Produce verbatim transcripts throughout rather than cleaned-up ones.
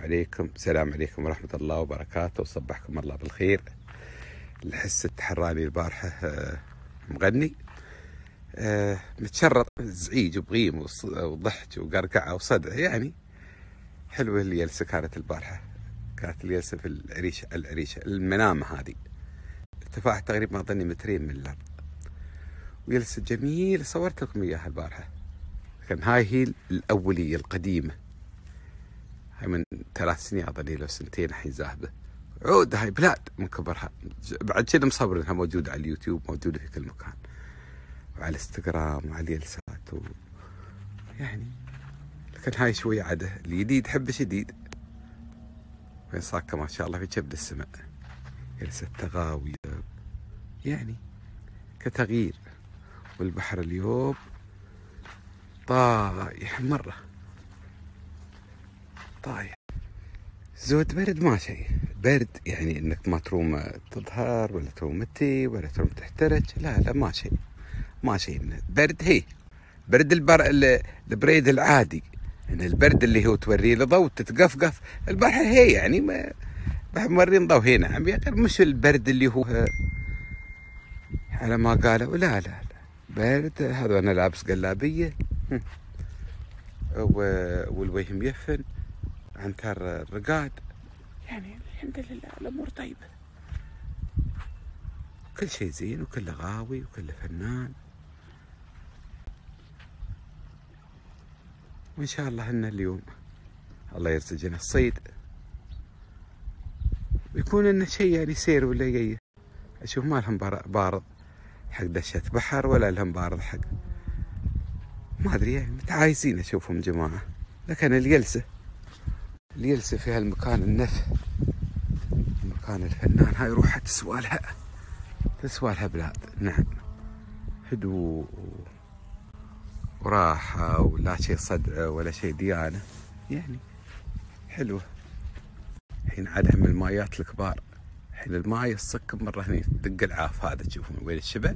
عليكم السلام عليكم ورحمة الله وبركاته، وصبحكم الله بالخير. الحس التحراني البارحة مغني متشرط زعيج وبغيم وضحك وقرقعة وصدع، يعني حلوة الجلسة كانت البارحة. كانت الجلسة في العريشة العريشة المنامة هذه، ارتفاع تقريبا ما ظني مترين من الأرض، وجلسة جميلة صورت لكم إياها البارحة. كان هاي هي الأولية القديمة، هاي من ثلاث سنين أظني لو سنتين الحين ذاهبة. عود هاي بلاد من كبرها، بعد كذا مصورينها موجودة على اليوتيوب، موجودة في كل مكان وعلى الانستغرام وعلى الجلسات و... يعني لكن هاي شوية عادة الجديد حبه شديد. وين صاكة ما شاء الله في كبد السماء، جلسة تغاوية يعني كتغيير. والبحر اليوم طايح مرة، طايح زود برد ما شيء برد، يعني انك ما تروم تظهر ولا تروم تي ولا تروم تحترج، لا لا ما شيء ما شيء من برد. هي برد البر... البريد العادي، يعني البرد اللي هو توري له ضوء تتقفقف. البارحة هي يعني ما مورين ضوء هنا عم يقر، مش البرد اللي هو على ما قالوا، لا لا لا برد هذا. انا لابس قلابية والوجه ميفن عنتر الرقاد، يعني الحمد لله الامور طيبة، كل شيء زين وكله غاوي وكله فنان. وان شاء الله ان اليوم الله يرزقنا الصيد ويكون لنا شيء يعني سير ولا جاي. اشوف ما لهم بارض حق دشة بحر ولا لهم بارض حق ما ادري، يعني متعايزين اشوفهم جماعة. لكن الجلسة الجلسة في هالمكان النف، مكان الفنان، هاي روحها تسوى لها تسوى لها بلاد. نعم هدوء وراحة ولا شيء صدع ولا شيء ديانة، يعني حلوة. الحين عاد هم المايات الكبار، الحين الماي الصك مرة هني دق العاف هذا تشوفون وين الشبع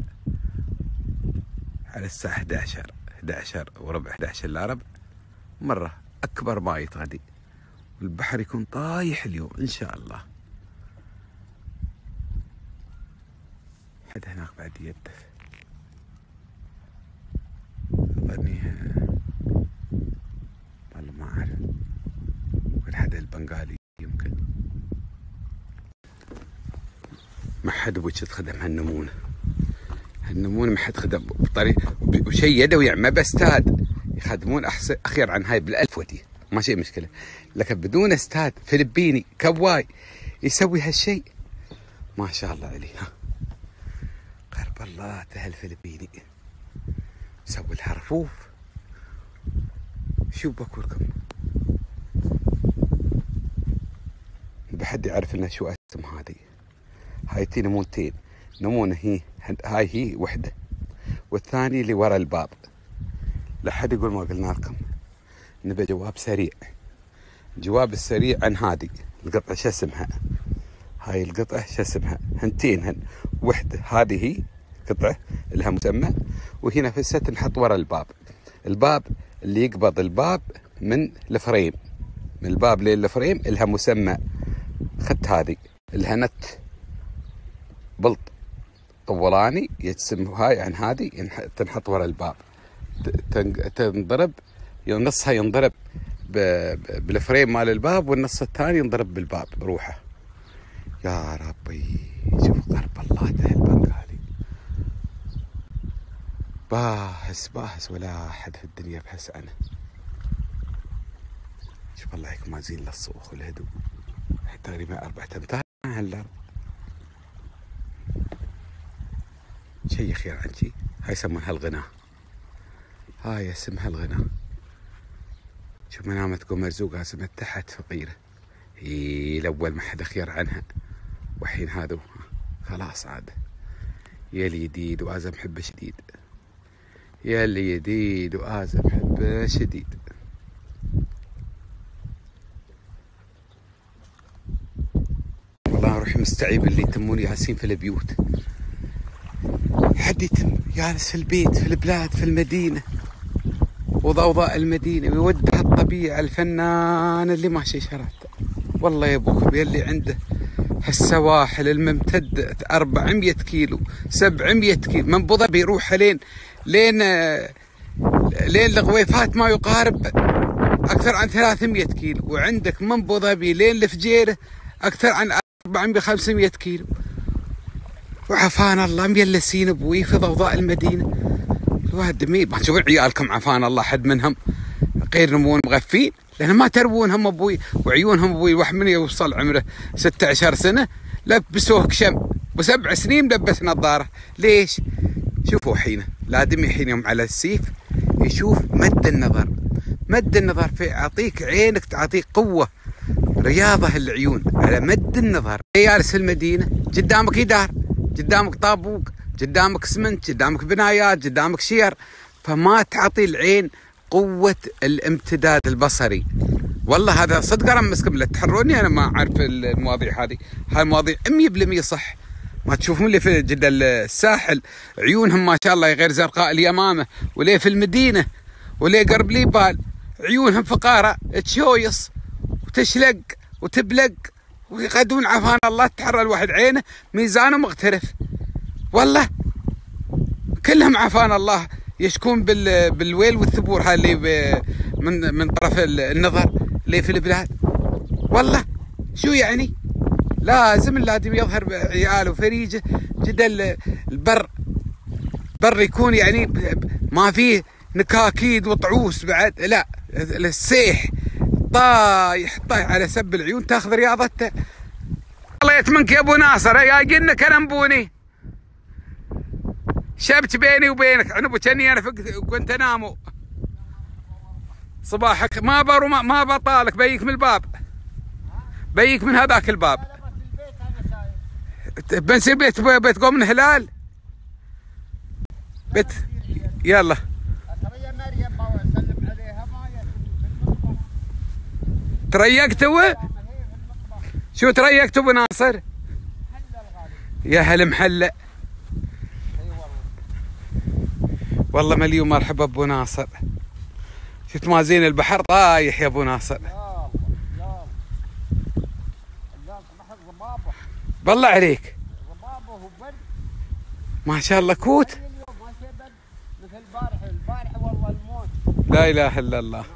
على الساعة احد عشر احد عشر وربع احد عشر الا ربع مرة أكبر ماي غادي، والبحر يكون طايح اليوم إن شاء الله. حد هناك بعد يدف ظني والله ما أعرف، وين حد البنغالي يمكن. ما حد وجه خدم هالنمونة، هالنمونة ما حد خدم بطريقة وشيء يدوي، يعني ما باستاد يخدمون أحسن أخير عن هاي بالألف ودي ما شيء مشكلة، لكن بدون استاد فلبيني كواي يسوي هالشيء ما شاء الله عليه. ها قرب الله تهل فلبيني يسوي لها رفوف. شو بقول لكم، بحد يعرف انها شو اسم هذه. هاي تي نمونتين، نمونة هي هاي هي وحدة، والثاني اللي ورا الباب. لا حد يقول ما قلنا لكم، نبي جواب سريع. جواب السريع عن هذه القطعة شو اسمها. هاي القطعة شو اسمها، هنتين هن وحدة، هذه هي قطعة لها مسمى، وهي نفسها تنحط ورا الباب. الباب اللي يقبض الباب من الفريم، من الباب للفريم لها مسمى. خدت هذه لها نت بلط طولاني يجسم هاي عن هذه تنحط ورا الباب، تنضرب نصها ينضرب بالفريم مال الباب، والنص الثاني ينضرب بالباب روحه. يا ربي شوف قرب الله تهل البنغالي، باهس باهس ولا أحد في الدنيا بحس أنا. شوف الله يكون ما زين للصوخ والهدوء، تقريبا أربعة أمتار هالأرض، شي خير عن شي. هاي يسمونها الغناء، هاي اسمها الغناء. شوف منامة تقوم مرزوقة سمت تحت فقيرة، هي الأول ما حدا خير عنها، وحين هذا خلاص عاد. يا اللي جديد وآزم حبه شديد، يا اللي جديد وآزم حبه شديد. والله أروح مستعيب اللي يتمون ياسين في البيوت، حد يتم جالس في البيت في البلاد في المدينة وضوضاء المدينة ويودها الطبيعة الفنان اللي ماشي شرفته. والله يا ابو خبير اللي عنده هالسواحل الممتدة أربعمية كيلو سبعمية كيلو من ابو ظبي يروح لين لين لين الغويفات ما يقارب أكثر عن ثلاثمية كيلو، وعندك من ابو ظبي لين الفجيرة أكثر عن أربعمية خمسمية كيلو. وعفان الله ميلسين ابوي في ضوضاء المدينة. الواحد دمي ما تشوفون عيالكم عفان الله حد منهم غير نمون مغفين، لأن ما تربونهم ابوي وعيونهم ابوي. واحد من يوصل عمره ستة عشر سنة لبسوه كشم، وسبع سنين لبس نظارة. ليش؟ شوفوا حينه الآدمي حين يوم على السيف يشوف مد النظر، مد النظر في أعطيك عينك تعطيك قوة رياضة العيون على مد النظر. جالس المدينة قدامك يدار، قدامك طابوق، قدامك اسمنت، قدامك بنايات، قدامك شير، فما تعطي العين قوة الامتداد البصري. والله هذا صدق رمسكم، لا تحروني انا ما اعرف المواضيع هذه، هاي المواضيع مية بالمية صح. ما تشوفون اللي في جدة الساحل عيونهم ما شاء الله غير زرقاء اليمامة، وليه في المدينة وليه قرب ليبال عيونهم فقارة تشويص وتشلق وتبلق ويقدون عفان الله تحرى الواحد عينه ميزانه مغترف. والله كلهم عفان الله يشكون بال بالويل والثبور هاي اللي من من طرف النظر اللي في البلاد. والله شو يعني؟ لازم اللازم يظهر بعياله فريجه جدا. البر بر يكون يعني ما فيه نكاكيد وطعوس بعد، لا السيح طايح طايح على سب العيون تاخذ رياضته. الله يتمنك يا ابو ناصر، يا جنة كلمبوني شبت بيني وبينك عنب كني انا كنت انامو صباحك ما بر ما بطالك بيك من الباب، بيك من هذاك الباب. بنسيب بيت بيت قوم من هلال بيت. يلا تريقت هو؟ شو تريقت ابو ناصر؟ يا هل محلة. والله مليون مرحبا ابو ناصر. شفت مازين البحر طايح يا ابو ناصر. بالله عليك ما شاء الله كوت. لا اله الا الله.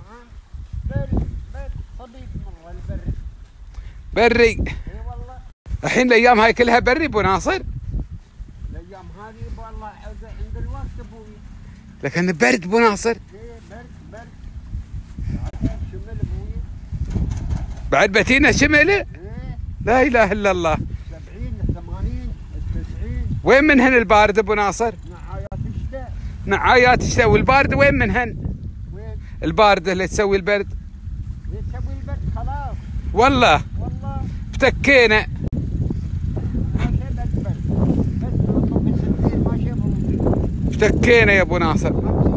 بري الحين الايام هاي كلها بري ابو ناصر. الايام هذه والله عند الوقت ابوي، لكن برد ابو ناصر. برد برد شمل ابوي بعد بتينا شمل. ايه لا اله الا الله. سبعين ثمانين تسعين. وين منهن البارد ابو ناصر؟ نعايات الشتاء. نعايات الشتاء. والبارد وين منهن؟ وين؟ البارد اللي تسوي البرد. اللي تسوي البرد خلاص. والله والله افتكينا. ما شبت برد، بس نطلب من ستين ما شبه. افتكينا يا ابو ناصر.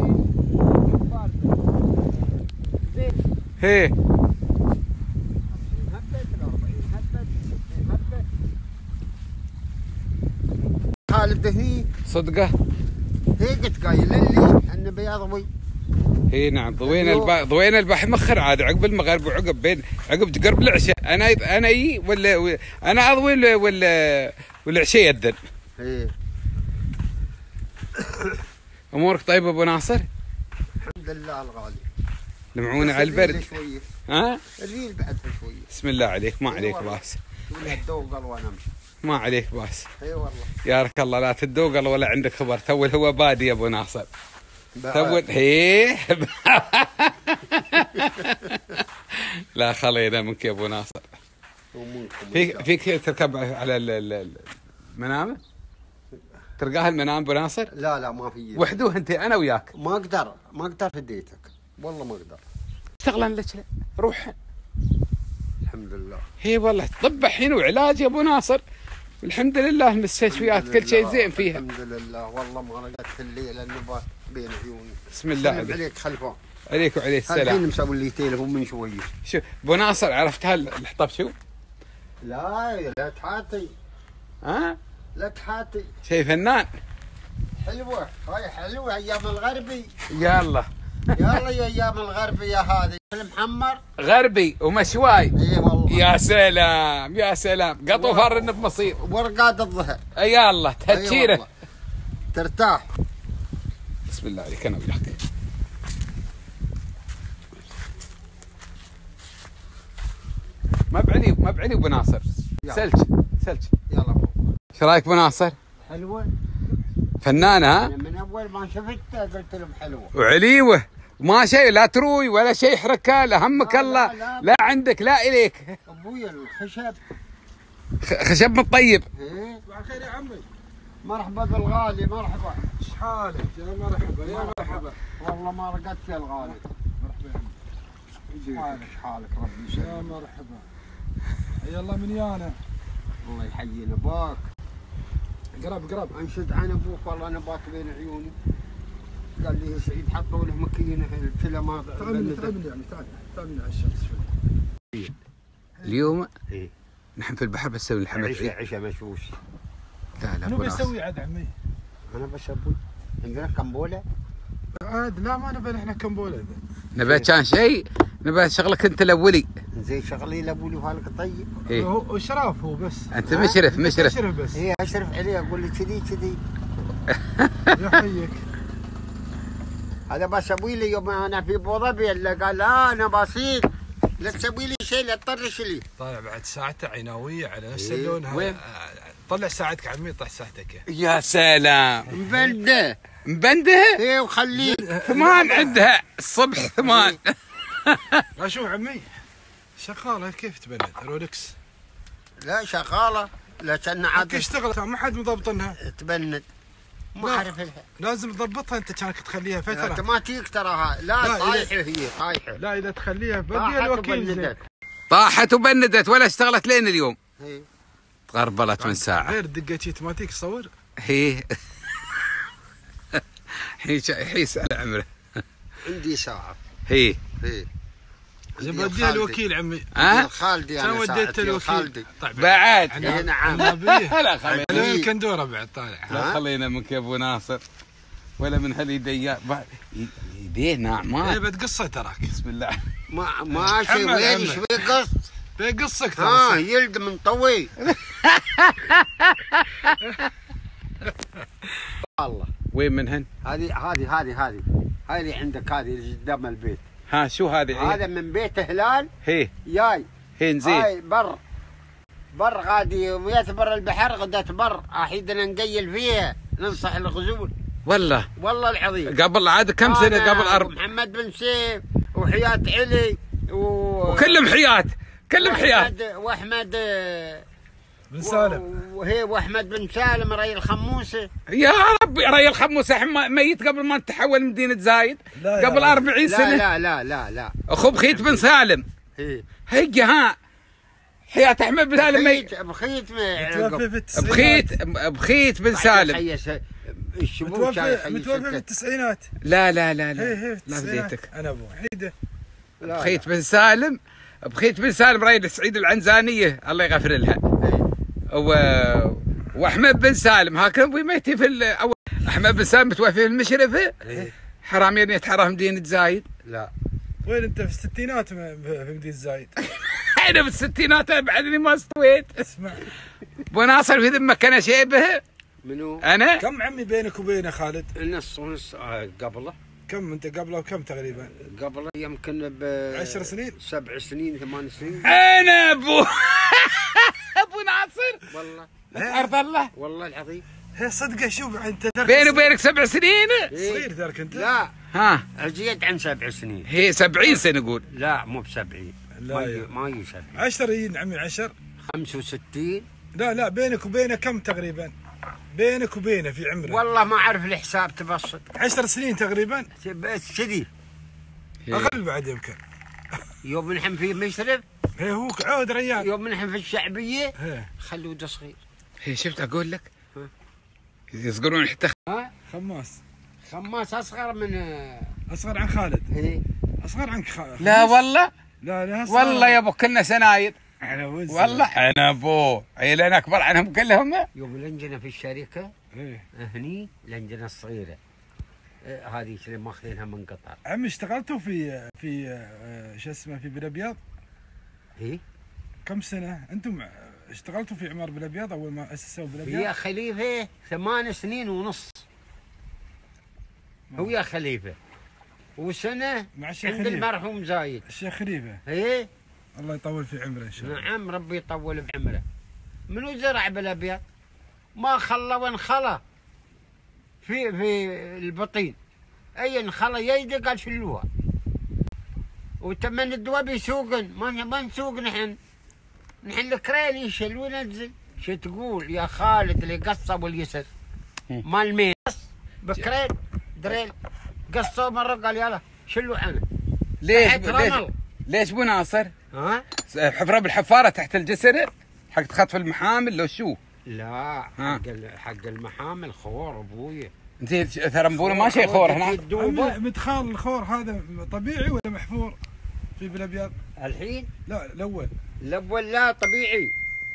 هي خالد هي صدقه. هي قلت قايل لي انه بيضوي. اي نعم ضوينا الب... ضوينا البحر مخر عاد عقب المغرب وعقب بين عقب قرب العشاء. انا انا اي ولا انا اضوي ولا والعشاء يدن. ايه امورك طيبه ابو ناصر؟ الحمد لله الغالي. لمعونا على البرد. ها؟ الريل بعد شويه. بسم الله عليك ما عليك باس. ولا الدوقل وانا امشي. ما عليك باس. اي والله. يارك الله لا تدوقل ولا عندك خبر. تو هو بادي يا ابو ناصر. تو هي لا خلينا منك يا ابو ناصر. فيك فيك تركب على المنامه؟ تلقاها المنام ابو ناصر؟ لا لا ما في. وحدوه انت انا وياك. ما اقدر ما اقدر هديتك والله ما اقدر. اشتغلن لك روح. الحمد لله. هي والله طب الحين وعلاج يا ابو ناصر. الحمد لله المستشفيات كل شيء زين فيها. الحمد لله والله ما رقدت الليل النبات بين عيوني. بسم الله عليك. عليك خلفه. عليك وعليه السلام. الحين مسوي لي تليفون من شويه. شو ابو ناصر عرفت هالحطب شو؟ لا لا تحاتي. ها؟ لا تحاتي. شيء فنان. حلوه هاي حلوه ايام الغربي. يلا يلا يا ايام الغربيه هذه المحمر غربي ومشواي. اي والله. يا سلام يا سلام، قطو فرن بمصير ورقاد الظهر. يا الله تهجيره. أيوة ترتاح. بسم الله عليك انا وياك. ما بعلي ما بعلي ابو ناصر. سلج سلج. يلا فوق. ايش رايك ابو ناصر؟ حلوه. فنانه ها؟ من اول ما شفتها قلت لهم حلوه. وعليوه ما شيء، لا تروي ولا شيء يحركها، لا همك لا الله. لا, لا, لا عندك لا اليك. ابوي الخشب. خشب من الطيب. ايه صباح الخير يا عمي. مرحبا بالغالي. مرحبا. ايش حالك؟ يا مرحبا يا مرحبا. والله ما رقدت يا الغالي. مرحبا يا عمي. حالك حالك ربي يسلمك. يا مرحبا. حي الله من يانا. الله يحيينا ابوك. قرب قرب. انشد عن ابوك والله انا باك بين عيوني. قال لي يا سعيد حطوا له مكينه الفيلمات. تعال تعال يعني تعال تعال على الشمس شوي. اليوم ايه نحن في البحر بس نسوي الحمد عشاء عشاء مشوش. لا لا شنو ابو ناصر. بيسوي عاد عمي؟ انا بس ابوي عندنا كمبوله. عاد لا ما نبي احنا كمبوله. نبي كان شيء، نبي شغلك انت الاولي. زي شغلي لابولي وهالك طيب. إيه؟ هو اشراف هو بس. انت مشرف مشرف. اشرف بس. ايه اشرف عليه اقول لي كذي كذي. يحييك. هذا بس ابوي لي يوم انا في ابو ظبي اللي قال لا انا بسيط لا تسوي لي شيء لا تطرش لي. طالع بعد ساعته عناويه على نفس إيه. اللون هذا. وين؟ طلع ساعتك عمي طلع ساعتك. يا سلام. مبلده. مبنده ايه وخليك ثمان عندها الصبح ثمان. اشوف عمي شغاله كيف تبند رولكس. لا شغاله لا كان عاد تشتغل ما حد مضبطنها. تبند ما لا. اعرف لها. لازم تضبطها انت كانك تخليها انت فتره. ما تيك تراها لا لا، طايحه هي طايحه. لا اذا تخليها بدي طاحت الوكيل زين. وبندت. طاحت وبندت ولا اشتغلت لين اليوم. إيه. تغربلت من ساعه. غير دقه شي اوتوماتيك تصور. هي هي هي يسأل عمره. عندي ساعه. هي ايه زين بديها الوكيل عمي. ها؟ خالدي كم انا وديت ساعتي الوكيل؟ خالدي. طيب بعد إيه نعم. نبيه. لا خلينا لون الكندوره بعد طالع. لا خلينا منك يا ابو ناصر ولا من هاليديات. يديه ناعمات. ايه بتقصه تراك. بسم الله. ما ما شيء محمد وين عمي. شوي قص. بيقصك ها ترى. يلد من طوي. الله وين منهن؟ هذه هذه هذه هذه هذه عندك هذه اللي قدام البيت. ها شو هذه؟ هذا من بيت هلال هي جاي. هي نزين. هاي بر بر غادي ويات بر البحر غدات بر احيدنا نقيل فيها ننصح الغزول والله والله العظيم. قبل عاد كم سنه؟ أنا قبل أربع. محمد بن سيف وحياة علي و... وكلهم حيات كلهم حيات. واحمد واحمد بن سالم. وهي واحمد بن سالم ري الخموسه. يا ربي ري الخموس ميت قبل ما تحول مدينه زايد. لا يا قبل رب. أربعين لا سنه. لا لا لا لا اخو بخيت بن سالم. هي هيجي ها حياة احمد بن سالم ميت. بخيت متوفي في التسعينات. بخيت بخيت بن سالم. الشبوك متوفي متوفي في التسعينات. لا لا لا هي لا هي لا في التسعينات. بديتك. انا ابو حيده. بخيت بن سالم بخيت بن سالم ريد سعيد العنزانيه الله يغفر لها. و... واحمد بن سالم هكذا ميتين في ال... أول احمد بن سالم متوفي في المشرفه. حرامين يتحرم مدينه زايد. لا وين انت في الستينات في مدينه زايد؟ انا بالستينات بعدني ما استويت. اسمع ابو ناصر في ذمك انا شيبه. منو؟ انا كم عمي بينك وبينه خالد؟ نص ونص آه قبله. كم انت قبله وكم تقريبا؟ قبله يمكن ب عشر سنين؟ سبع سنين ثمان سنين. انا ابو ابو ناصر والله ارض الله والله العظيم. هي صدقه شوف انت ترك بيني وبينك سبع سنين. صغير ترك انت؟ لا ها زيد عن سبع سنين. هي سبعين سنه نقول. لا مو بسبعين. لا ما يا. ي- ما يسبع. عشر يين عمي عشر. خمسة وستين. لا لا بينك وبينه كم تقريبا؟ بينك وبينه في عمره والله ما اعرف الحساب تبسط. عشر سنين تقريبا. بس كذي اقل بعد يمكن. يوم نحن في مشرف هي هو عود ريال. يوم نحن في الشعبيه هي خلوده صغير. هي شفت اقول لك يصقرون حتى. ها خماس خماس اصغر من اصغر عن خالد. هي اصغر عنك خالد. لا والله لا لا أصغر. والله يا ابو كنا سناير. على وزن. والله انا ابو عيلين اكبر عنهم كلهم. يوم لنجنا في الشركه ايه هني لنجنا الصغيره هذه اللي ماخذينها من قطر. عمي اشتغلتوا في في آه، شو اسمه في بالابيض؟ اي كم سنه انتم اشتغلتوا في عمار بالابيض اول ما اسسوا بالابيض؟ يا خليفه ثمان سنين ونص. هو يا خليفه وسنه مع الشيخ عند خليفة. المرحوم زايد. الشيخ خليفه ايه الله يطول في عمره ان شاء الله. نعم ربي يطول بعمره. منو زرع بالابيض؟ ما خلى وين خلى في في البطين. اي انخلى يده قال شلوها. وتمن الدواء بيسوقن ما ما نسوق نحن. نحن الكرين يشل وينزل. شو تقول يا خالد اللي قصب واليسر مال مين بكرين دريل قصوا مره قال يلا شلوا عنه. ليش ليش ليش ابو ناصر؟ ها؟ حفره بالحفاره تحت الجسر حق خطف المحامل لو شو؟ لا حق حق المحامل خور ابويا. انت ترى مبوله ما شيء خور هناك. مدخال الخور هذا طبيعي ولا محفور في بالابيض؟ الحين؟ لا الاول. الاول لا طبيعي.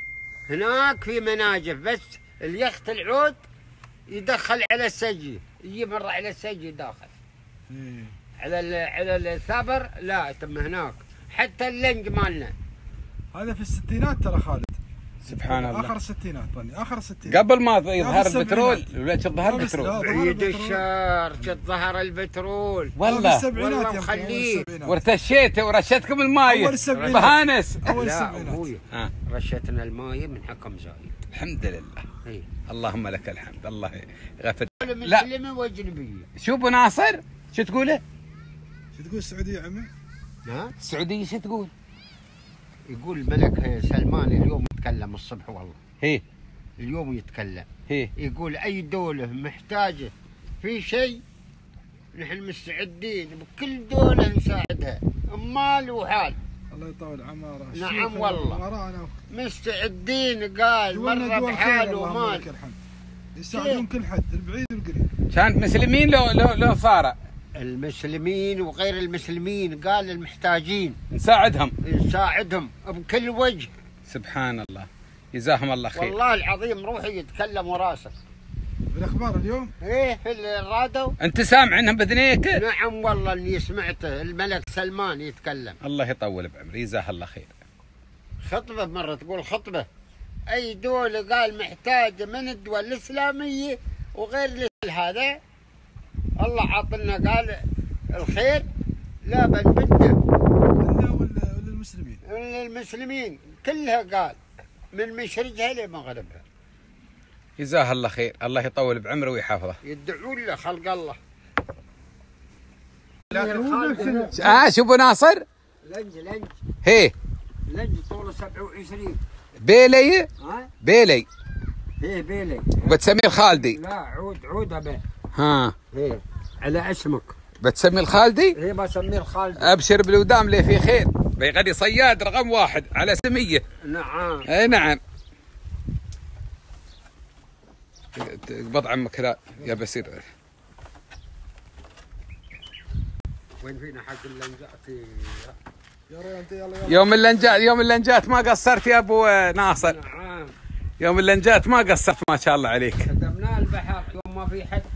هناك في مناجف بس اليخت العود يدخل على السجي يجي مره على السجي داخل. إيه. على على الثبر لا تم هناك حتى اللنج مالنا. هذا في الستينات ترى خالد. سبحان الله. اخر الستينات ظني اخر الستينات. قبل ما يظهر البترول ولا تظهر البترول. عيد الشهر تظهر البترول. والله السبعينات والله خليه. وارتشيته ورشتكم الماي. اول السبعينات. بهانس. اول لا السبعينات. ابوي آه. رشتنا الماي من حكم زايد. الحمد لله. اي اللهم لك الحمد. الله يغفر. لا مسلمه واجنبيه. شو ابو ناصر؟ شو تقوله؟ شو تقول السعوديه عمي؟ ها؟ السعوديه شو تقول؟ يقول الملك سلمان اليوم يتكلم الصبح والله. هي اليوم يتكلم. هي يقول اي دوله محتاجه في شيء نحن مستعدين بكل دوله نساعدها مال وحال. الله يطول عماره. نعم والله أنا مستعدين قال مره بحال ومال. يساعدون كل حد البعيد والقريب. كانت مسلمين لو لو لو صار المسلمين وغير المسلمين قال المحتاجين نساعدهم نساعدهم بكل وجه. سبحان الله جزاهم الله خير. والله العظيم روحي يتكلم وراسك. بالاخبار اليوم؟ ايه في الراديو. انت سامع عنهم باذنيك؟ نعم والله اني سمعته الملك سلمان يتكلم. الله يطول بعمره جزاه الله خير. خطبه مره تقول خطبه اي دوله قال محتاجه من الدول الاسلاميه وغير هذا الله عطنا قال الخير لا بنبده. لنا ولا للمسلمين؟ للمسلمين كلها قال من مشرقها لمغربها. جزاه الله خير. الله يطول بعمره ويحافظه. يدعون له خلق الله. اه شو ابو ناصر؟ لنج لنج هي لنج طوله سبعة وعشرين. بيلي؟ ها؟ بيلي. ايه بيلي. وبتسميه الخالدي؟ لا عود عود به. ها ايه على اسمك. بتسميه الخالدي؟ ايه بسميه الخالدي. ابشر بالودام لي في خير. بيغني صياد رقم واحد على سميه. نعم. اي نعم. اقبض عمك لا يا بسير. وين فينا حق اللنجات؟ يوم اللنجات يوم اللنجات ما قصرت يا ابو ناصر. نعم. يوم اللنجات ما قصرت ما شاء الله عليك. خدمنا البحر يوم ما في حد.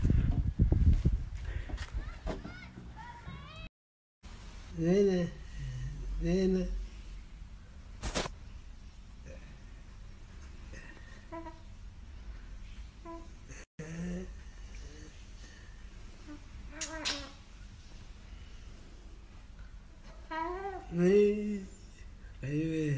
زينة زينة ايوه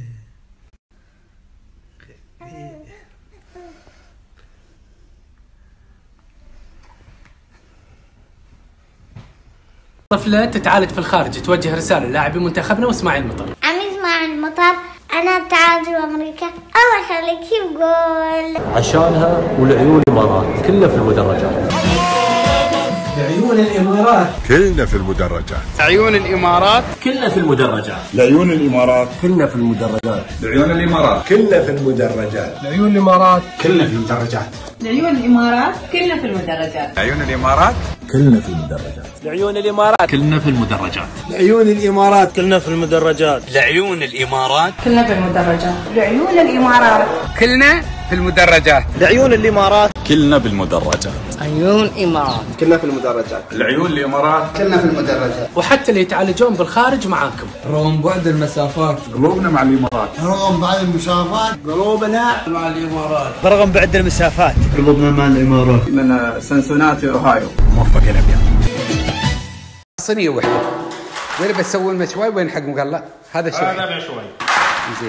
طفلة تتعالج في الخارج توجه رسالة للاعبي منتخبنا واسماعيل المطر. عم اسماعيل المطر أنا بتعالج بأمريكا الله يخليك بقول عشانها والعيون الإمارات كلنا في المدرجات. لعيون الإمارات كلنا في المدرجات. عيون الامارات كلنا في المدرجات. لعيون الامارات كلنا في المدرجات. لعيون الامارات كلنا في المدرجات. لعيون الإمارات كلنا في المدرجات. لعيون الإمارات كلنا في المدرجات. عيون الامارات كلنا في المدرجات. لعيون الإمارات كلنا في المدرجات. لعيون الإمارات كلنا في المدرجات. لعيون الإمارات كلنا في المدرجات. لعيون الإمارات كلنا في المدرجات. لعيون الإمارات كلنا بالمدرجات. عيون إمارات كلنا في المدرجات. العيون الإمارات كلنا في المدرجات. وحتى اللي يتعالجون بالخارج معاكم. رغم بعد المسافات قلوبنا مع الإمارات. رغم بعد المسافات قلوبنا مع الإمارات. برغم بعد المسافات قلوبنا مع الإمارات. من سنسوناتي أوهايو. موفق يا الأبيض. صينية واحدة. وين بتسوون مشواي وين حق مقلع؟ هذا شوي. هذا مشواي. زين.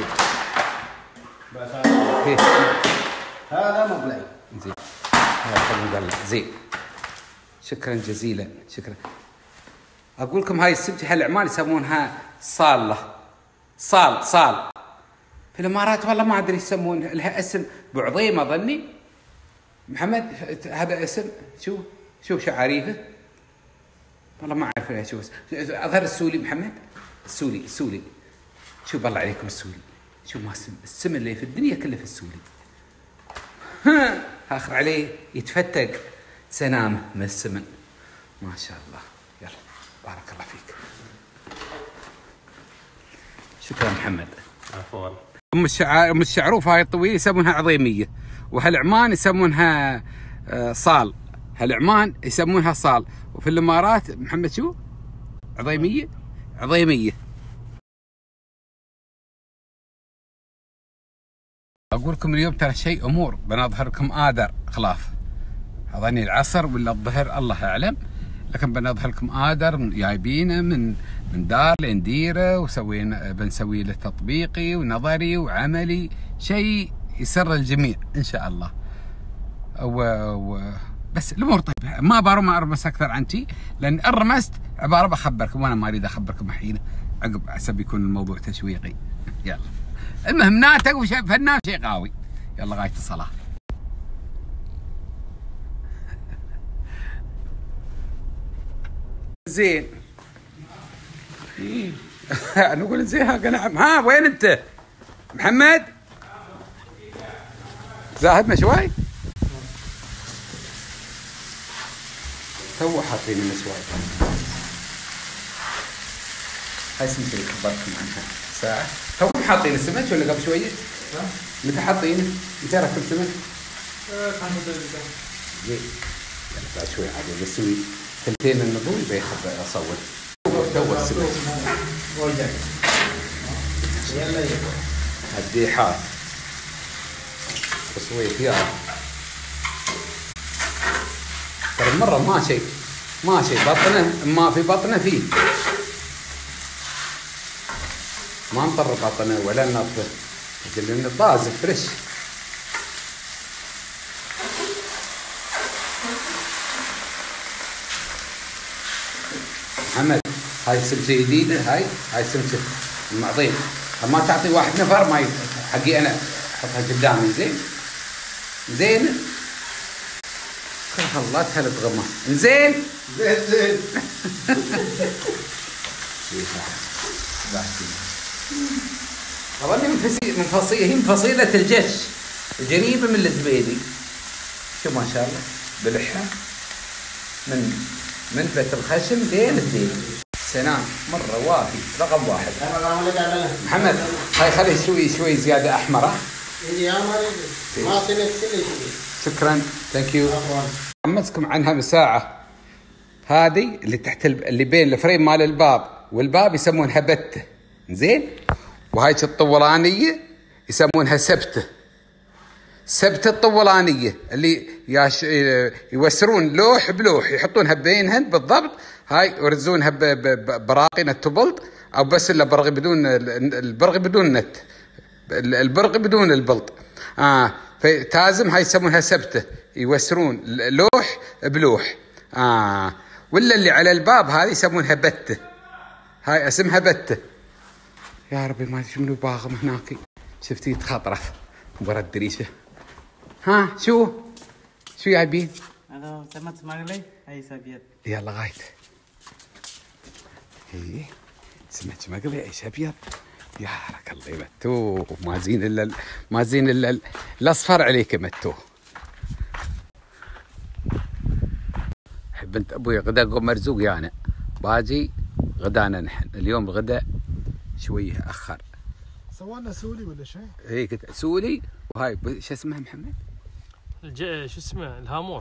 هذا مقلي. زين. هذا حق مقلع. زين. شكرا جزيلا شكرا. أقول لكم هاي السبتة هالأعمال يسمونها صالة. صال صال. في الإمارات والله ما أدري يسمون لها اسم بعظيمة ظني. محمد هذا اسم شو شو شعاريفه؟ والله ما أعرف لها شو أظهر السولي محمد السولي السولي. شو بالله عليكم السولي. شو ما اسم السم اللي في الدنيا كله في السولي. آخر عليه يتفتق سنامه من السمن. ما شاء الله. يلا بارك الله فيك. شكرا محمد. عفوا. ام الشعار ام الشعروف هاي الطويله يسمونها عظيميه، وهالعمان يسمونها صال. هالعمان يسمونها صال، وفي الامارات محمد شو؟ عظيميه؟ عظيميه. اقول لكم اليوم ترى شيء امور بنظهر لكم آدر خلاف. اظني العصر ولا الظهر الله اعلم، لكن بنظهر لكم آدر جايبينه من من دار لنديره، وسوينا بنسوي له تطبيقي ونظري وعملي، شيء يسر الجميع ان شاء الله. و... و... بس الامور طيبه، ما بارو ما ارمس اكثر عن شيء، لان ارمست عباره بخبركم، وانا ما اريد اخبركم الحين عقب حسب يكون الموضوع تشويقي. يلا المهم ناتج وفنان شيء قوي. يلا غايه الصلاه. زين. نقول زين. ها نعم. ها وين انت؟ محمد؟ زاهد مشواي؟ تو حاطين المشواي. هاي سمك اللي خبرتكم عنها ساعة. تو حاطين السمك ولا قبل شوية؟ متى حاطينه؟ متى ركب سمك؟ زين. يلا بعد شوي عاد بسوي ثلثين النضول بيخبر اصور. تو السمك. يلا يلا. الديحات. بسويت يا ترى مرة ما شيء ما شيء بطنه ما في بطنه فيه، ما نطر بطنه ولا نطفه، لأنه طازج فريش. محمد هاي سمسة جديدة، هاي هاي سمسة المعطين، ما تعطي واحد نفر ما حقي أنا أحطها قدامي. زين زين خلطها لتغمى. زين زين زين. أظني من فصيلة، هي من فصيلة الجش القريبة من الزبيدي. شو ما شاء الله بلحها من منفة الخشم لين الدين. سنان مرة وافي رقم واحد. محمد هاي خلي شوي شوي زيادة أحمرة. ما صنت كل شيء. شكرا ثانك يو. حمسكم عنها بساعة. هذه اللي تحت اللي بين الفريم مال الباب والباب يسمونها بتة. زين. وهاي الطولانية يسمونها سبتة. سبتة الطولانية اللي ياش يوسرون لوح بلوح يحطونها بينهن بالضبط. هاي يرزونها براقي نت بلط، او بس الا برغي بدون البرغي بدون نت، البرغي بدون البلط. اه فتازم هاي يسمونها سبتة، يوسرون لوح بلوح. اه ولا اللي على الباب هذه يسمونها بتة، هاي اسمها بتة. يا ربي ما ادري منو باغم هناك، شفتي يتخطرف برا الدريشه. ها شو شو جايبين؟ هذا سمك مغلي هاي سبيت. يلا غايت. ايه سمك مقلي عيش ابيض. يا رك الله يمتوه، ما زين الا ما زين الا الاصفر عليك متوه. بنت ابوي غدا مرزوق يعني باجي غدانا نحن اليوم الغدا شويه اخر. سوانا سولي ولا شيء؟ اي كنت سولي. وهاي شو اسمها محمد؟ الج... شو اسمه الهامور.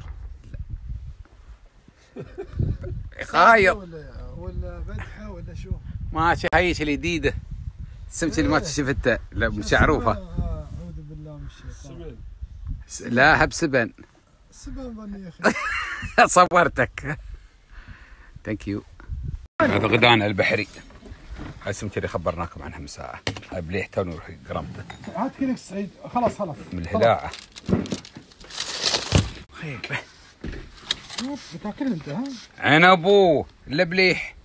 غاير ولا ولا بدحه ولا شو؟ ماشي هايش الجديده السمك اللي ما شفته لا مش معروفه. اعوذ بالله من الشيطان. لا هب سبن سبن ظني يا اخي. صورتك. ثانك يو. هذا غدانا البحري. هاي السمكه اللي خبرناكم عنها من ساعه. هاي بليحته ونروح قرمته. هات كلك سعيد. خلاص خلاص. من الهلاعه. خير بتاكل انت ها؟ عنبو الا بليح.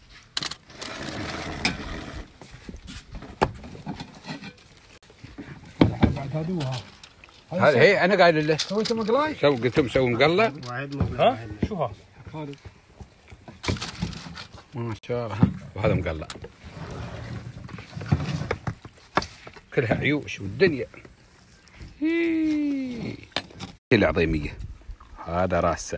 بعد هذوها. هذا هي انا قايل له سويت مقلاي؟ شو قلت له مسوي مقلى؟ ها؟ شو هذا؟ خالد ما شاء الله. وهذا مقلى كلها عيوش والدنيا. هي العظيميه. هذا راسه.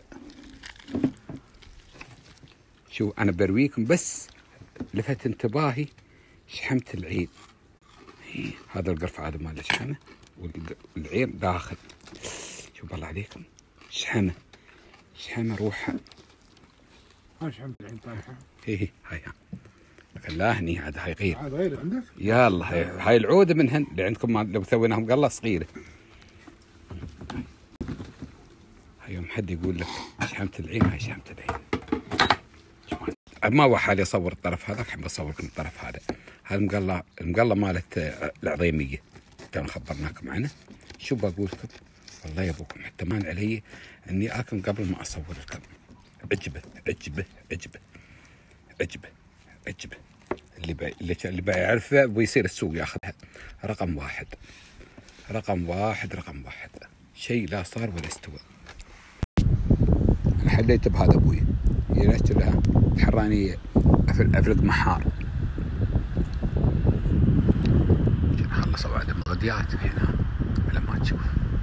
شو انا برويكم بس لفت انتباهي شحمت العين. هذا القرفة هذا مال شحمه والعين داخل. شوف بالله عليكم شحمه شحمه روحها. ها شحمت العين طالعه. ايه هاي لكن لا هني عاد هاي غير. هذا غير عندك؟ يلا هاي هاي العوده منهن اللي عندكم لو سويناها مقله صغيره. هاي يوم حد يقول لك شحمت العين هاي شحمت العين. ما هو حالي اصور الطرف هذاك حاب اصوركم الطرف هذا. هذا المقله المقله مالت العظيميه كان خبرناكم عنه. شو بقول لكم والله يا ابوكم احتمال علي اني اكل قبل ما اصور لكم. عجبه عجبه عجبه عجبه عجبه اللي بي اللي اللي بيعرفه بيصير السوق ياخذها. رقم واحد رقم واحد رقم واحد شيء لا صار ولا استوى. انا حليت بهذا ابوي جلست لها حراني افل افلق محار. خلصوا بعد من غديات هنا بلا ما تشوف.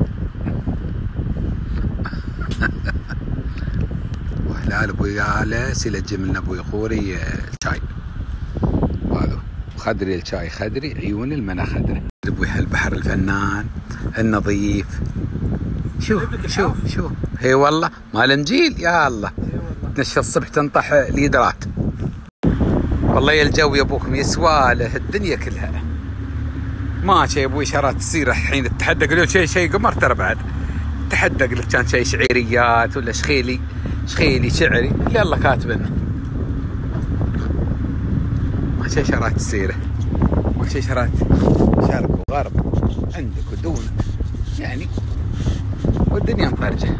وهلال ابوي جالس يلجم لنا ابوي خوري الشاي. هذا خدري الشاي خدري عيون المنا خدري. ابوي هالبحر الفنان النظيف. شوف شوف شوف هي والله مال انجيل يا الله. تنشى الصبح تنطح ليدرات. والله يا الجو يا ابوكم يسوى له الدنيا كلها. ما شي ابوي شرات تصير الحين تحدق له شيء شيء قمر ترى بعد. تحدق لك كان شيء شعيريات ولا شخيلي شخيلي شعري اللي الله كاتبنه. ما شي شرات تصيره. ما شي شرات شرق وغرب عندك ودون يعني والدنيا مطرجه.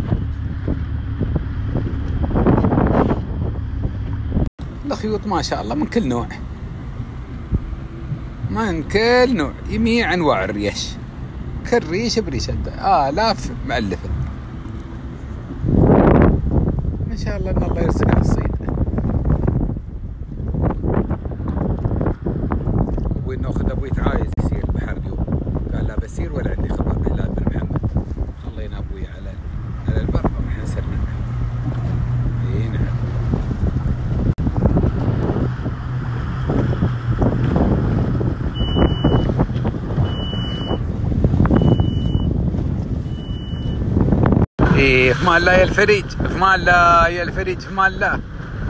الخيوط ما شاء الله من كل نوع من كل نوع جميع انواع الريش. كل ريش بريشته آلاف مؤلفه. ما شاء الله ان الله يرزقنا الصيد. ابوي ناخذ ابوي تعايز يسير البحر اليوم. قال لا بسير ولا عندي خبر الا بن محمد. خلينا ابوي على على البر ونحن سرنا. اي نعم. ايه في مال الله يا الفريج في مال الله يا الفريج في مال الله.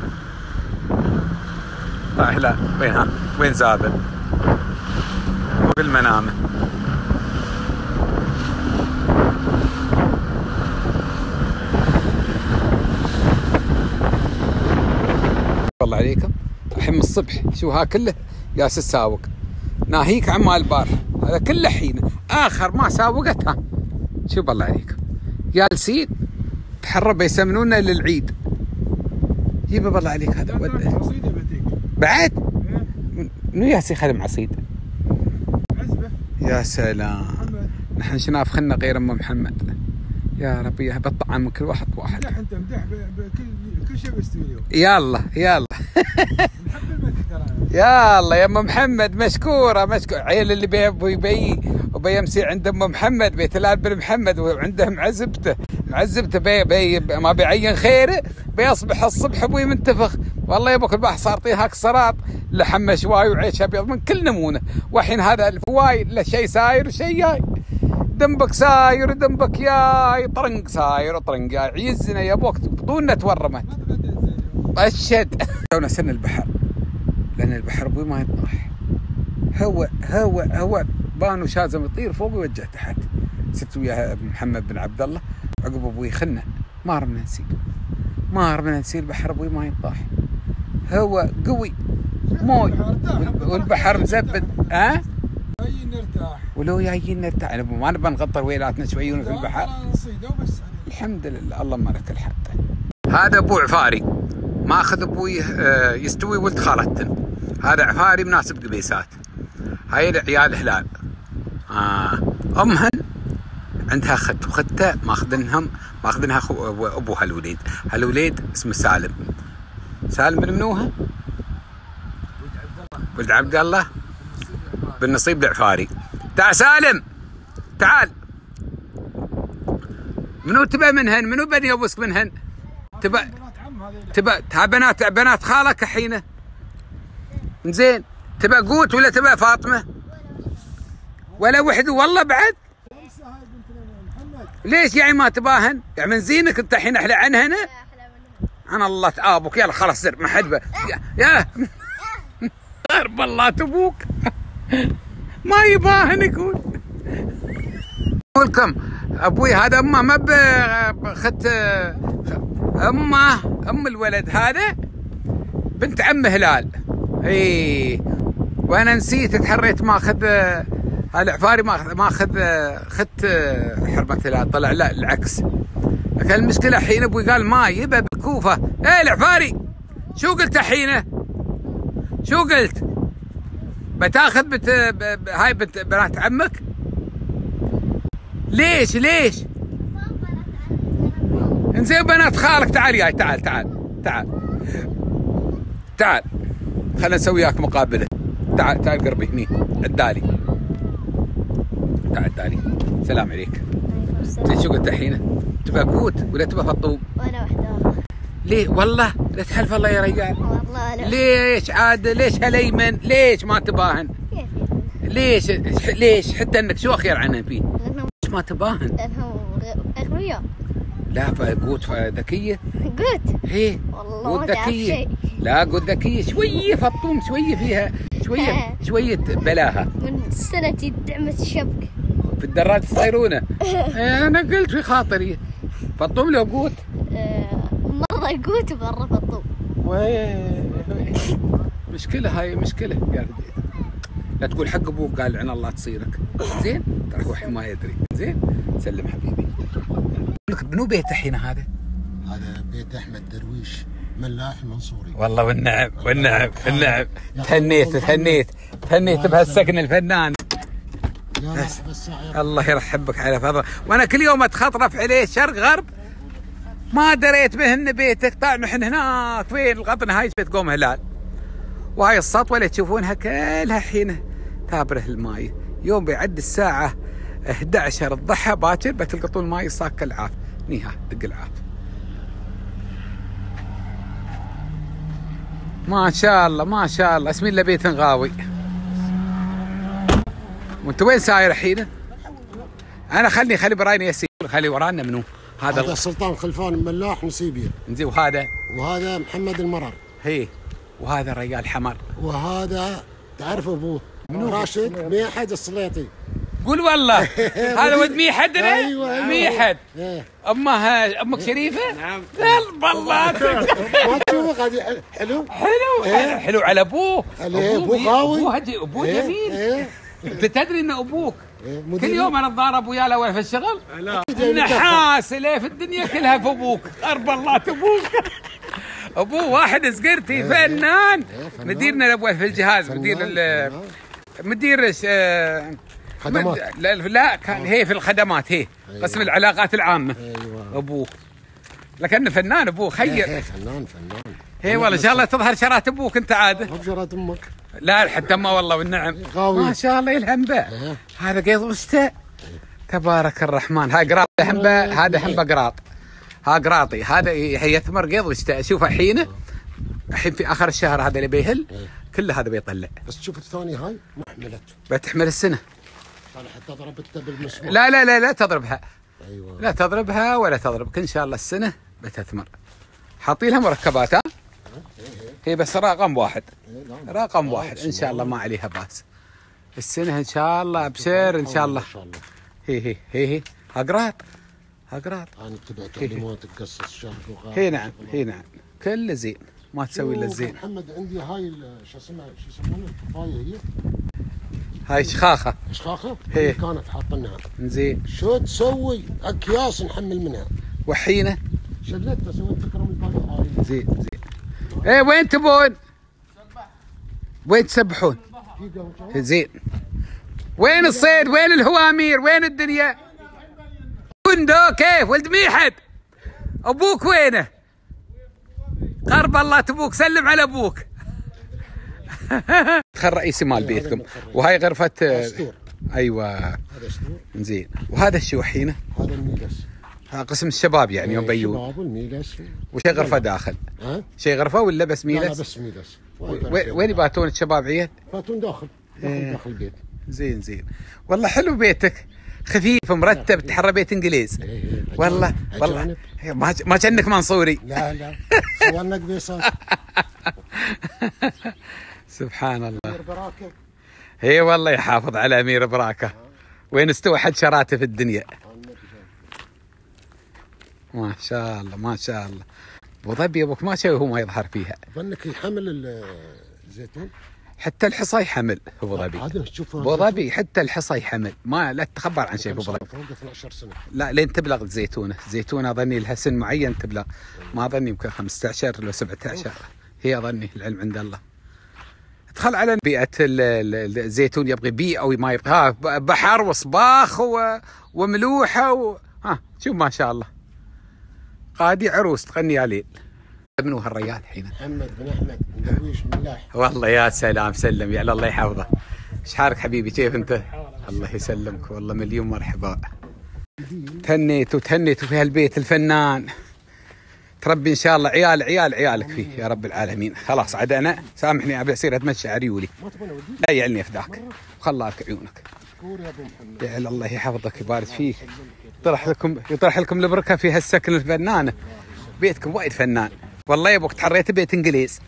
لا وين ها وين زابل فوق المنامه. والله عليكم الحين من الصبح شو ها كله جالس تساوق. ناهيك عمال البارح هذا كله حين اخر ما ساوقت ها شو بالله عليكم جالسين تحربوا يسمنونا للعيد. جيبه بالله عليك هذا وده بعد منو ياسي خدم عصيد. يا سلام نحن شناف خلنا غير ام محمد. يا ربي يهب الطعام من كل واحد واحد. مدح انت مدح بكل كل شيء بالاستوديو. يلا يلا يلا يا ام محمد مشكوره مشكوره. عيل اللي بي بي وبيمسي عند ام محمد بيت الال بن محمد وعنده معزبته معزبته بي بي ما بيعين خيره بيصبح الصبح ابوي منتفخ. والله يا ابوك البحر صار طيهاك صراط لحمه شواي وعيش ابيض من كل نمونه. وحين هذا الفواي لا شيء ساير وشيء جاي. دنبك ساير دنبك ياي طرنق ساير طرنق ياي عيزنا يا ابوك بطوننا تورمت الشد. تونا سن البحر لان البحر ابوي ما يطاح. هو هو هو بانو شازم يطير فوق ويوجه تحت. صرت ويا محمد بن عبد الله عقب ابوي خلنا ما رمنا نسيل ما رمنا نسيل البحر ابوي ما يطاح. هو قوي موي والبحر مزبد. ها جايين نرتاح ولو جايين نرتاح ما نبغى نغطر ويلاتنا شويون في البحر. الحمد لله اللهم لك الحمد. هذا ابو عفاري ماخذ ابوي يستوي ولد خالتنا. هذا عفاري مناسب قبيسات. هاي عيال هلال. آه. امهن عندها خت وخته ماخذنهم ماخذنها ابوها الوليد. هالوليد اسمه سالم. سالم بن منوها؟ ولد عبد الله بن نصيب العفاري. تعال سالم تعال. منو تبى منهن؟ منو بني ابوك منهن؟ تبى تبى ها بنات بنات خالك الحين. زين تبى قوت ولا تبى فاطمه؟ ولا وحده والله بعد؟ ليش يعني ما تباهن؟ يعني من زينك انت الحين احلى عنهن؟ انا الله تعابك يلا خلاص سر ما حد يا يا غرب الله تبوك ما يباهن يقول. لكم ابوي هذا امه ما بخت امه ام الولد هذا بنت عم هلال. اي وانا نسيت تحريت ماخذ العفاري ما ماخذ خت حرمه هلال. طلع لا العكس. لكن المشكله الحين ابوي قال ما يبى بالكوفه. ايه العفاري شو قلت الحين؟ شو قلت؟ بتاخذ بت... ب... هاي بنت بنات عمك؟ ليش ليش؟ انزين بنات خالك تعال ياي تعال تعال تعال تعال خلنا نسوي وياك مقابله. تعال تعال قربي هني عدالي. تعال عدالي. سلام عليك. زين شو قلت الحين؟ تبى كوت ولا تبى فطوم؟ وانا وحده. ليه والله لا تحلف الله يا رجال. والله لا. ليش عاد ليش هاليمن؟ ليش ما تباهن؟ ليش ليش حتى انك شو خير عنها فيه؟ ليش ما تباهن؟ لانهم اغبياء. لا قوت ذكيه؟ قوت؟ هي والله قوت ذكيه. لا قوت ذكيه شويه فطوم شويه فيها شويه شويه بلاها. من سنتي دعمت الشبك. في الدراج تصيرونه. انا قلت في خاطري فطوم لو قوت. مرة قوت ومرة فطوم. مشكلة هاي مشكلة يا رديت. لا تقول حق ابوك قال عن الله تصيرك. زين؟ ترى هو ما يدري. زين؟ سلم حبيبي. منو بيت الحين هذا؟ هذا بيت احمد درويش ملاح المنصوري. والله والنعم والنعم والنعم. تهنيت تهنيت تهنيت بهالسكن الفنان. الله يرحبك على فضله. وانا كل يوم اتخطرف عليه شرق غرب ما دريت بهن بيتك. طالع نحن هناك فين الغطن هاي بيت قوم هلال. وهاي السطوه اللي تشوفونها كلها حين تابره الماي. يوم بيعد الساعه احد عشر الضحى باكر بتلقطون الماي صاك العاف. نيها دق العاف. ما شاء الله ما شاء الله. اسمي له بيت غاوي. وانت وين ساير الحين؟ انا خلني خلي براينا يسير. خلي ورانا منو؟ هذا هذا السلطان خلفان الملاح نصيبيه. زين وهذا؟ وهذا محمد المرر. هي وهذا الرجال حمر. وهذا تعرف ابوه راشد ميحد السليطي. قول والله. هذا ولد ميحد. ايوه ميحد. امها امك شريفه؟ نعم. والله ما تشوفه هذه حلو حلو حلو على ابوه. ابوه غاوي. ابوه ابوه جميل. انت تدري ان ابوك كل يوم انا اتضارب وياه الاول في الشغل؟ لا النحاس اللي في الدنيا كلها في ابوك. غرب الله ابوك. ابوه واحد سقرتي فنان. مديرنا الاول في الجهاز. مدير مدير خدمات. لا, لا كان هي في الخدمات. هي قسم العلاقات العامه. ابوه لكنه فنان ابوه. خير فنان فنان. هي والله ان شاء الله تظهر شرات ابوك انت عاده. مو بشرات امك. لا حتى امه والله والنعم. ما شاء الله يلهم به. هذا قيض وشته. تبارك الرحمن. هاي قراط حنبه. هذا حنبه قراط. ها قراطي. هذا يثمر قيض وشته. شوف الحين الحين في اخر الشهر هذا اللي بيهل كله هذا بيطلع. بس شوف الثاني هاي ما حملت. بتحمل السنه. انا حتى ضربتها بالمسمار. لا لا لا لا تضربها. ايوه لا تضربها ولا تضربك ان شاء الله السنه بتثمر. حاطين لها مركبات ها؟ هي بس رقم واحد. رقم واحد ان شاء الله ما عليها باس. السنه ان شاء الله ابشر ان شاء الله. هي هي هي هي اقراط اقراط. انا اتبع تعليمات تقصص شهر وغاب. هي نعم هي نعم كله زين ما تسوي الا الزين. محمد عندي هاي شو اسمها شو يسمونها الطفايه هي. هاي شخاخه. شخاخه؟ هي كانت حاطينها. زين. شو تسوي؟ اكياس نحمل منها. وحينه؟ شلتها سويت تكرم الباقي هاي. زين زين. ايه وين تبون؟ وين تسبحون؟ زين. وين الصيد؟ وين الهوامير؟ وين الدنيا؟ بندق كيف؟ ولد ميحد. ابوك وينه؟ قرب الله تبوك سلم على ابوك. دخل رئيسي مال بيتكم وهاي غرفة اسطور. ايوه هذا اسطور. زين وهذا شو حينه؟ هذا الميلس. ها قسم الشباب يعني يوم بيون. الشباب والميلس. وشي غرفة داخل؟ ها؟ شي غرفة ولا بس ميلس؟ لا, لا بس ميلس. وين يباتون الشباب عيال؟ يباتون داخل داخل, ايه. داخل البيت. زين زين والله حلو بيتك خفيف مرتب تحرى بيت انجليز. ايه ايه. والله والله ما ما كأنك منصوري. لا لا صورنا قبيصات. سبحان الله. امير براكه. اي والله يحافظ على امير براكه. وين استوى حد شراته في الدنيا. ما شاء الله ما شاء الله. ابو ظبي ابوك ما شوي هو ما يظهر فيها. ظنك يحمل الزيتون؟ حتى الحصى يحمل ابو ظبي. هذا شوف ابو ظبي حتى الحصى يحمل ما لا تتخبر عن شيء ابو ظبي. فوق اثني عشر سنه. لا لين تبلغ الزيتونه، الزيتونه اظني لها سن معين تبلغ. ما اظني يمكن خمسة عشر لو سبعة عشر. هي اظني العلم عند الله. ادخل على بيئة الزيتون يبغي بيئة وما يبغى ها بحر وصباخ وملوحة و... ها شوف ما شاء الله قادي عروس تغني عليه. منو هالريال الحين؟ محمد بن احمد بن درويش ملاح. والله يا سلام سلم يا الله يحفظه. ايش حالك حبيبي كيف انت؟ الله يسلمك والله مليون مرحبا. تهنيت وتهنيت في هالبيت الفنان. تربي ان شاء الله عيال عيال عيالك فيه يا رب العالمين. خلاص عاد انا سامحني ابي اصير اتمشى عريولي. لا يعلني فداك وخلاك عيونك. يا الله يحفظك يبارك فيك. يطرح لكم يطرح لكم البركه في هالسكن الفنانه. بيتكم وايد فنان. والله يا ابوك تحريت بيت انجليز.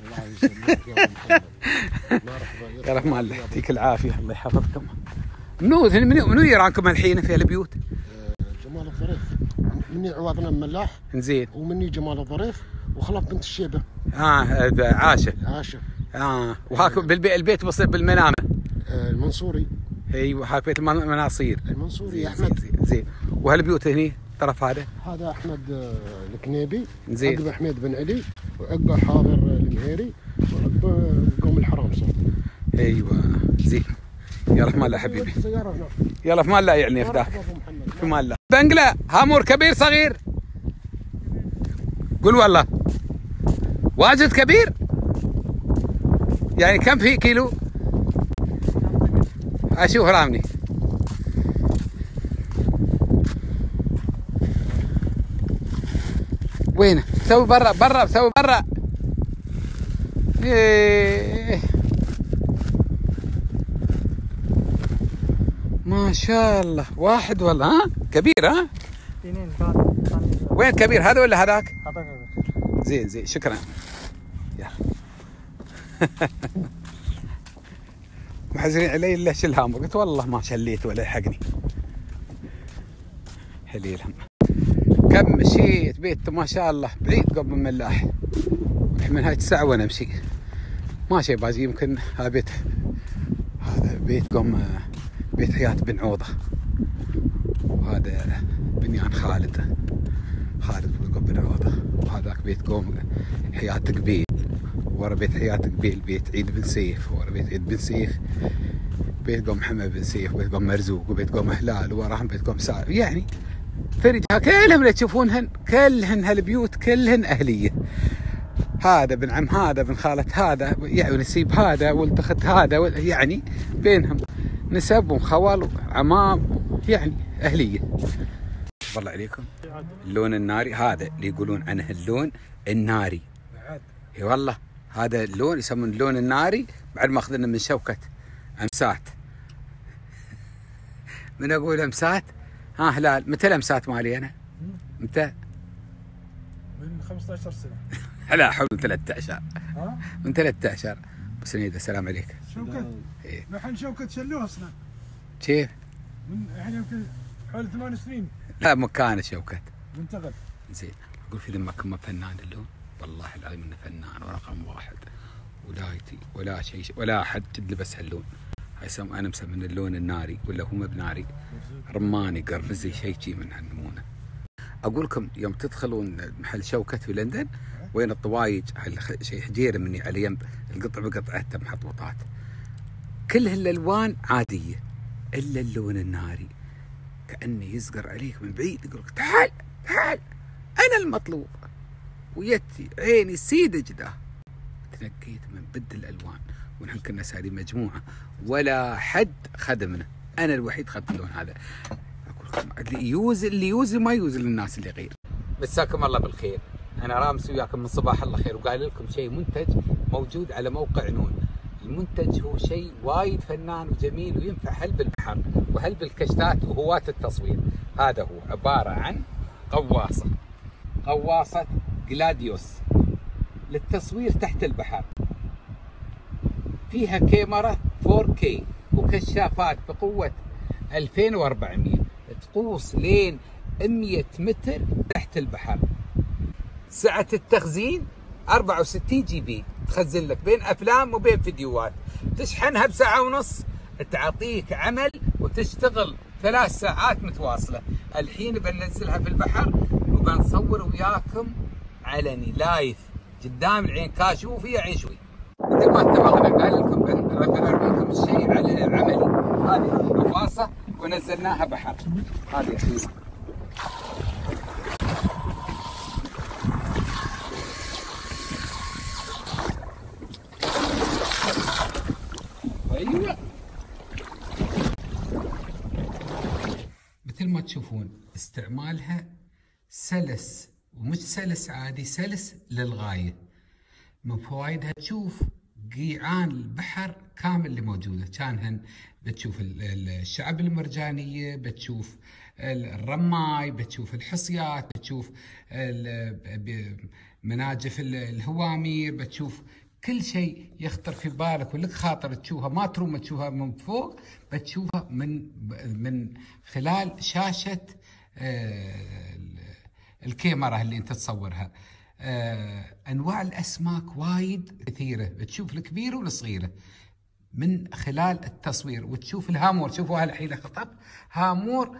يا رحمن الله يعطيك العافيه الله يحفظكم. منو منو منو يرانكم الحين في البيوت؟ جمال الظريف. مني عواضنا الملاح. زين. ومني جمال الظريف وخلف بنت الشيبه. اه عاشه. عاشه. اه وهاك بالبيت البيت بصير بالمنامه. آه المنصوري. ايوه هاك بيت المناصير. المنصوري احمد. زين, زين. وهالبيوت هني طرف هذا؟ هذا احمد آه الكنيبي. زين. عقب حميد بن علي وعقب حاضر المهيري وعقب قوم الحرامسه. ايوه زين. يا رحمن الله حبيبي. يلا في مال الله يعني فداك. في مال الله. بنقله هامور كبير صغير؟ قول والله. واجد كبير؟ يعني كم في كيلو؟ اشوف رامني. وينه؟ سوي برا برا سوي برا. ايه ما شاء الله واحد والله. ها كبير ها؟ وين كبير هذا ولا هذاك؟ زين زين شكرا. يلا. محزنين علي الا شلهم. قلت والله ما شليت ولا يحقني. حليلهم. كم مشيت بيت ما شاء الله بعيد قبل من ملاح. من هاي الساعة وانا امشي. ماشي باجي يمكن هذا بيت هذا بيت قوم بيت حياة بن عوضة. وهذا بنيان خالد خالد بن عوضة. وهذاك بيت قوم حياة قبيل. ورا بيت حياة قبيل بيت عيد بن سيف. ورا بيت عيد بن سيف بيت قوم محمد بن سيف. وبيت قوم مرزوق. وبيت قوم هلال. وراهم بيت قوم سعد. يعني فرجها كلهم اللي تشوفونهن كلهن هالبيوت كلهن أهلية. هذا بن عم هذا بن خالة هذا يعني نسيب هذا ولد اخت هذا يعني بينهم نسب وخوال وعمام يعني أهلية. والله عليكم. اللون الناري هذا اللي يقولون عنه اللون الناري. اي والله هذا اللون يسمون اللون الناري بعد ما اخذنا من شوكة امسات. من اقول امسات؟ ها هلال، متى الامسات مالي انا؟ متى؟ من خمسة عشر سنة. لا حول، من ثلاثة عشر. ها؟ من ثلاثة عشر. ابو سنيده السلام عليك. شوكت؟ ايه الحين شوكت شلوها اصلا. كيف؟ من الحين يمكن حول ثمان سنين. لا مكان شوكت. منتقل. زين، اقول في ذمكم ما فنان اللون؟ والله العظيم انه فنان ورقم واحد. ولا يتي ولا شيء ولا احد لبس هاللون. هاي سم انا مسمى من اللون الناري ولا هو بناري؟ رماني قرمزي شيء شي من هالنمونه. اقول لكم يوم تدخلون محل شوكت في لندن وين الطوايج شيء حجيره مني على يم القطع بقطعته محطوطات. كل هالالوان عاديه الا اللون الناري كانه يزقر عليك من بعيد يقول لك تعال تعال انا المطلوب. ويتي عيني سيده جداه. تنقيت من بد الالوان ونحن كنا سارين مجموعه ولا حد خدمنا، انا الوحيد خدت اللون هذا. اقول لكم اللي يوز اللي يوز ما يوز للناس اللي غير. مساكم الله بالخير، انا رامس وياكم من صباح الله خير، وقايل لكم شيء منتج موجود على موقع نون. المنتج هو شيء وايد فنان وجميل وينفع هل بالبحر وهل بالكشتات وهواة التصوير. هذا هو عباره عن قواصه، قواصه جلاديوس للتصوير تحت البحر. فيها كاميرا فور كي وكشافات بقوة ألفين وأربعمية تقوس لين مية متر تحت البحر. سعة التخزين أربعة وستين جي بي، تخزن لك بين أفلام وبين فيديوهات. تشحنها بساعة ونص تعطيك عمل وتشتغل ثلاث ساعات متواصلة. الحين بننزلها في البحر وبنصور وياكم علني لايف قدام العين كاشوفي عين شوي مثل ما اتفقنا. قال لكم بنوريكم الشيء على عملي. هذه الغواصه ونزلناها بحر. هذه اخيرا ايوه مثل ما تشوفون استعمالها سلس، ومش سلس عادي، سلس للغايه. من فوائدها تشوف قيعان البحر كامل اللي موجوده، كانهن بتشوف الشعب المرجانيه، بتشوف الرماي، بتشوف الحصيات، بتشوف مناجف الهوامير، بتشوف كل شيء يخطر في بالك ولك خاطر تشوفها، ما تروم تشوفها من فوق، بتشوفها من من خلال شاشه الكاميرا اللي انت تصورها. آه، انواع الاسماك وايد كثيره، بتشوف الكبيره والصغيره من خلال التصوير. وتشوف الهامور، شوفوا الحين خطب هامور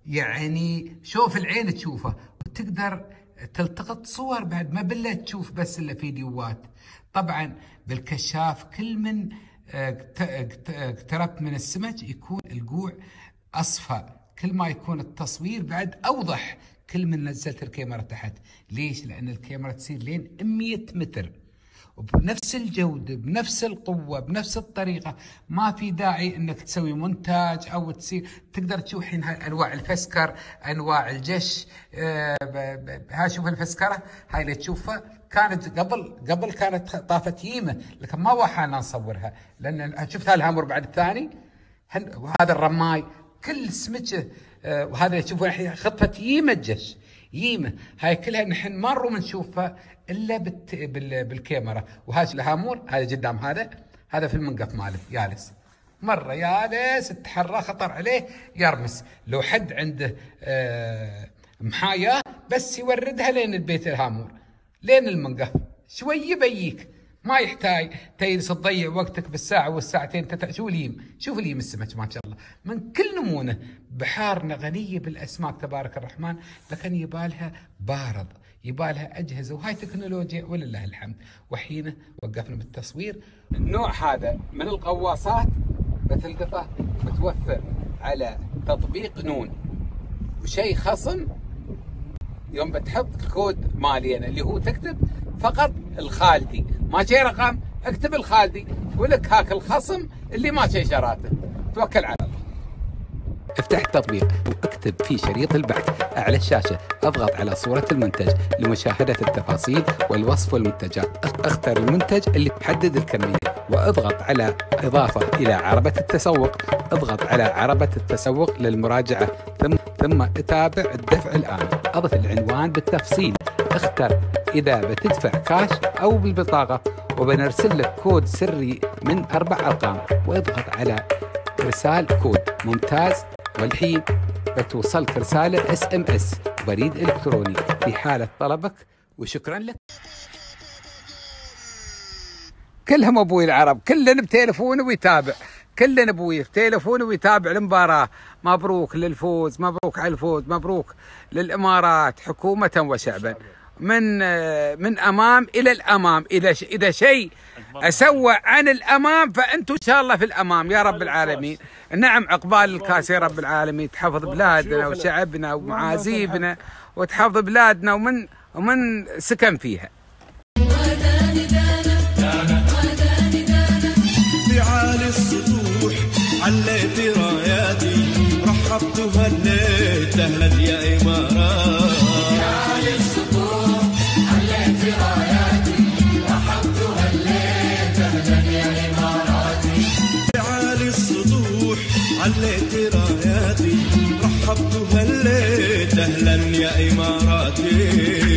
يعني شوف العين تشوفه، وتقدر تلتقط صور بعد ما بالله تشوف بس الا فيديوهات. طبعا بالكشاف كل من اقتربت من السمك يكون القوع اصفى، كل ما يكون التصوير بعد اوضح كل من نزلت الكاميرا تحت. ليش؟ لأن الكاميرا تصير لين مية متر وبنفس الجودة بنفس القوة بنفس الطريقة. ما في داعي انك تسوي مونتاج او تصير. تقدر تشوف الحين انواع الفسكر، انواع الجش. آه ها شوف الفسكرة هاي اللي تشوفها كانت قبل قبل كانت طافت ييمة، لكن ما وحانا نصورها لان شفت هالهامور بعد الثاني. وهذا الرماي كل سمكه. آه وهذا تشوفوا الحين خطة ييمة الجش ييمة، هاي كلها نحن ما نروم نشوفها الا بالت... بال... بالكاميرا. وهذا الهامور هذا قدام، هذا هذا في المنقف ماله يالس، مره يالس تحرى خطر عليه يرمس. لو حد عنده آه محاياه بس يوردها لين البيت الهامور لين المنقف شوي يبيك، ما يحتاج تجلس تضيع وقتك بالساعه والساعتين تت... شوف اليم شوف اليم السمك ما شاء الله من كل نمونه. بحارنا غنيه بالاسماك تبارك الرحمن، لكن يبالها بارض، يبالها اجهزه، وهاي تكنولوجيا ولله الحمد. وحين وقفنا بالتصوير النوع هذا من القواصات بتلقطه متوفر على تطبيق نون، وشيء خصم يوم بتحط الكود مالي انا اللي هو تكتب فقط الخالدي، ما شي رقم، اكتب الخالدي ولك هاك الخصم اللي ما شي شراته. توكل على الله. افتح التطبيق واكتب في شريط البحث اعلى الشاشه، اضغط على صوره المنتج لمشاهده التفاصيل والوصف والمنتجات، اختر المنتج اللي تحدد الكميه واضغط على اضافه الى عربه التسوق اضغط على عربة التسوق للمراجعة ثم ثم اتابع الدفع الآن. اضف العنوان بالتفصيل، اختر إذا بتدفع كاش أو بالبطاقة، وبنرسل لك كود سري من أربع أرقام، واضغط على إرسال كود. ممتاز. والحين بتوصلك رسالة اس ام اس بريد إلكتروني في حالة طلبك، وشكرا لك. كلهم ابوي العرب، كلنا بتليفونه ويتابع، كلنا ابوي بتليفونه ويتابع المباراة. مبروك للفوز، مبروك على الفوز، مبروك للإمارات حكومة وشعبا، من من أمام إلى الأمام. إذا إذا شيء أسوى عن الأمام فأنتم إن شاء الله في الأمام يا رب العالمين. نعم، عقبال الكاس يا رب العالمين، تحفظ بلادنا وشعبنا ومعازيبنا، وتحفظ بلادنا ومن ومن سكن فيها. في عالي السطوح عليت راياتي، رحبت وهليت اهلا يا امارات. في عالي السطوح عليت راياتي، رحبت وهليت اهلا يا اماراتي. في عالي السطوح عليت راياتي، رحبت وهليت اهلا يا اماراتي.